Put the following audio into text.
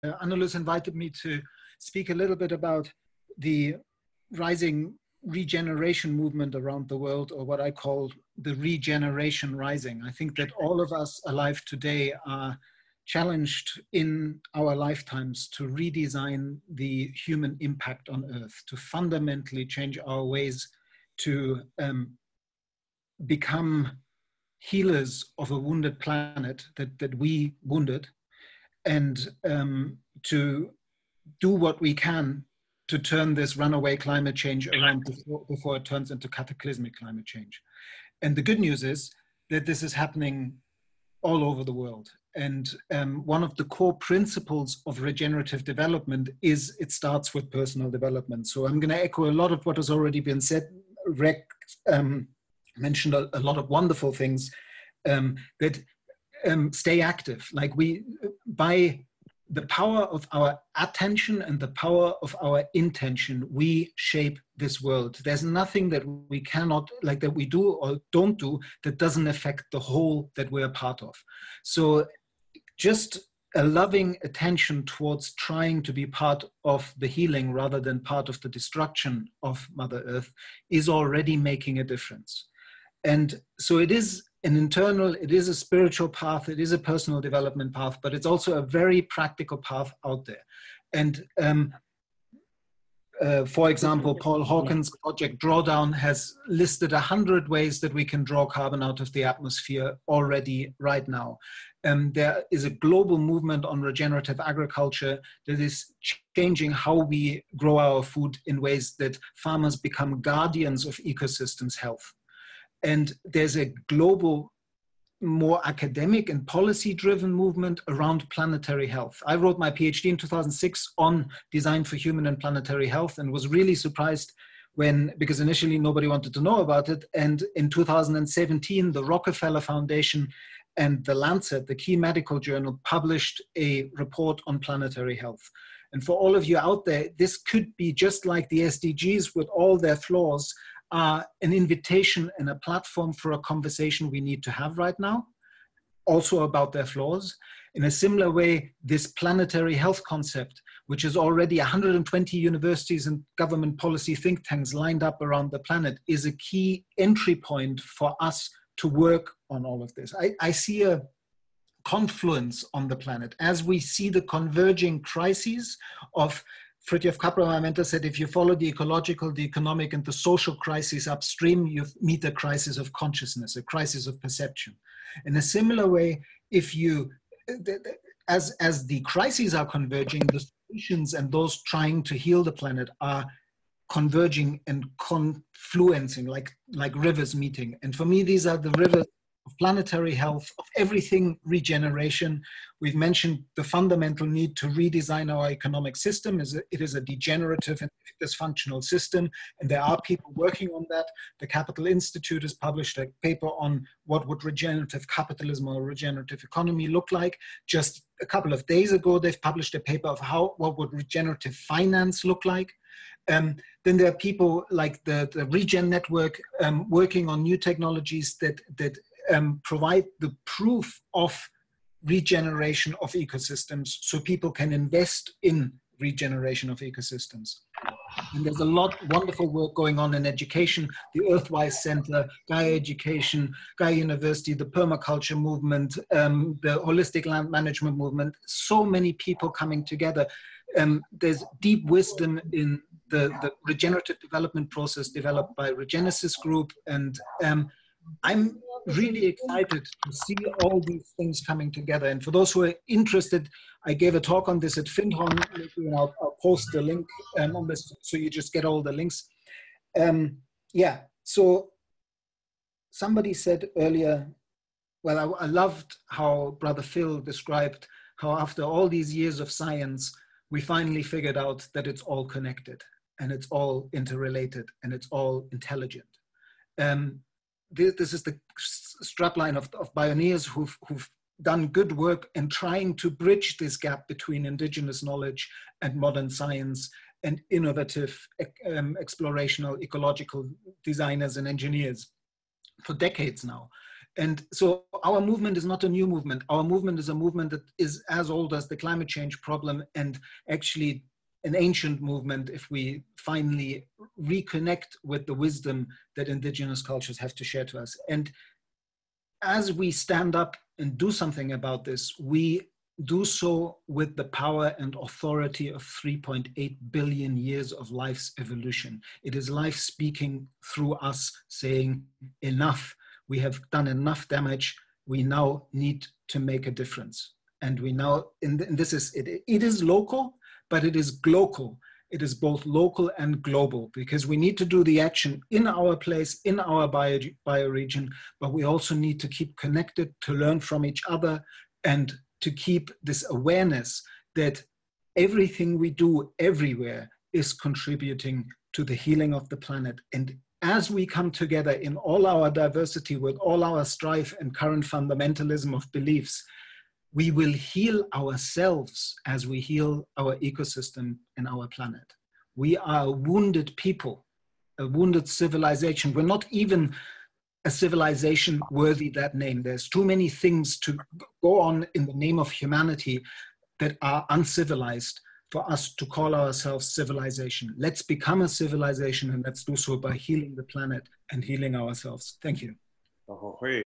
Anneloes invited me to speak a little bit about the rising regeneration movement around the world, or what I call the regeneration rising. I think that all of us alive today are challenged in our lifetimes to redesign the human impact on Earth, to fundamentally change our ways to become healers of a wounded planet that we wounded, and to do what we can to turn this runaway climate change around before it turns into cataclysmic climate change. And the good news is that this is happening all over the world. And one of the core principles of regenerative development is it starts with personal development. So I'm going to echo a lot of what has already been said. Rex mentioned a lot of wonderful things, that stay active. Like by the power of our attention and the power of our intention, we shape this world. There's nothing that we cannot, like that we do or don't do, that doesn't affect the whole that we're a part of. So just a loving attention towards trying to be part of the healing rather than part of the destruction of Mother Earth is already making a difference. And so it is an internal, it is a spiritual path, it is a personal development path, but it's also a very practical path out there. And for example, Paul Hawken's project Drawdown has listed 100 ways that we can draw carbon out of the atmosphere already right now. There is a global movement on regenerative agriculture that is changing how we grow our food in ways that farmers become guardians of ecosystems' health. And there's a global, more academic and policy-driven movement around planetary health. I wrote my PhD in 2006 on design for human and planetary health, and was really surprised because initially nobody wanted to know about it. And in 2017, the Rockefeller Foundation and The Lancet, the key medical journal, published a report on planetary health. And for all of you out there, this could be just like the SDGs with all their flaws, an invitation and a platform for a conversation we need to have right now, also about their flaws. In a similar way, this planetary health concept, which is already 120 universities and government policy think tanks lined up around the planet, is a key entry point for us to work on all of this. I see a confluence on the planet as we see the converging crises of Fritjof Capra, my mentor, said, if you follow the ecological, the economic, and the social crisis upstream, you meet a crisis of consciousness, a crisis of perception. In a similar way, if you, as the crises are converging, the solutions and those trying to heal the planet are converging and confluencing like rivers meeting. And for me, these are the rivers of planetary health, of everything regeneration. We've mentioned the fundamental need to redesign our economic system. It is a degenerative and dysfunctional system, and there are people working on that. The Capital Institute has published a paper on what would regenerative capitalism or regenerative economy look like. Just a couple of days ago, they've published a paper of what would regenerative finance look like. Then there are people like the Regen Network working on new technologies that provide the proof of regeneration of ecosystems so people can invest in regeneration of ecosystems. And there's a lot of wonderful work going on in education, the Earthwise Center, Gaia Education, Gaia University, the permaculture movement, the holistic land management movement, so many people coming together. There's deep wisdom in the regenerative development process developed by Regenesis Group, and I'm really excited to see all these things coming together. And for those who are interested, I gave a talk on this at FinHon. I'll post the link on this so you just get all the links. Yeah, so somebody said earlier, well, I loved how Brother Phil described how after all these years of science, we finally figured out that it's all connected and it's all interrelated and it's all intelligent. This is the strapline of pioneers who've done good work in trying to bridge this gap between indigenous knowledge and modern science and innovative explorational ecological designers and engineers for decades now. And so our movement is not a new movement. Our movement is a movement that is as old as the climate change problem, and actually an ancient movement if we finally reconnect with the wisdom that indigenous cultures have to share to us. And as we stand up and do something about this, we do so with the power and authority of 3.8 billion years of life's evolution. It is life speaking through us, saying, enough. We have done enough damage. We now need to make a difference. And we now, and this is, it is local, but it is global. It is both local and global, because we need to do the action in our place, in our bioregion, but we also need to keep connected, to learn from each other, and to keep this awareness that everything we do everywhere is contributing to the healing of the planet. And as we come together in all our diversity, with all our strife and current fundamentalism of beliefs, we will heal ourselves as we heal our ecosystem and our planet. We are a wounded people, a wounded civilization. We're not even a civilization worthy that name. There's too many things to go on in the name of humanity that are uncivilized for us to call ourselves civilization. Let's become a civilization, and let's do so by healing the planet and healing ourselves. Thank you.